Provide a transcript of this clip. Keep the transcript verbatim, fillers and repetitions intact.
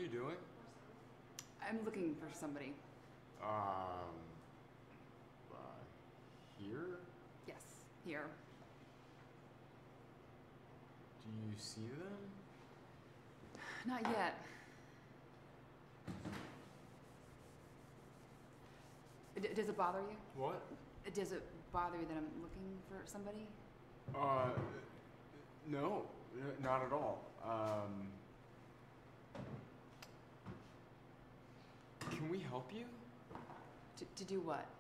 you doing? I'm looking for somebody. Um, uh, here? Yes, here. Do you see them? Not yet. D- does it bother you? What? Does it bother you that I'm looking for somebody? Uh, no, n- not at all. Um, can we help you? To, to do what?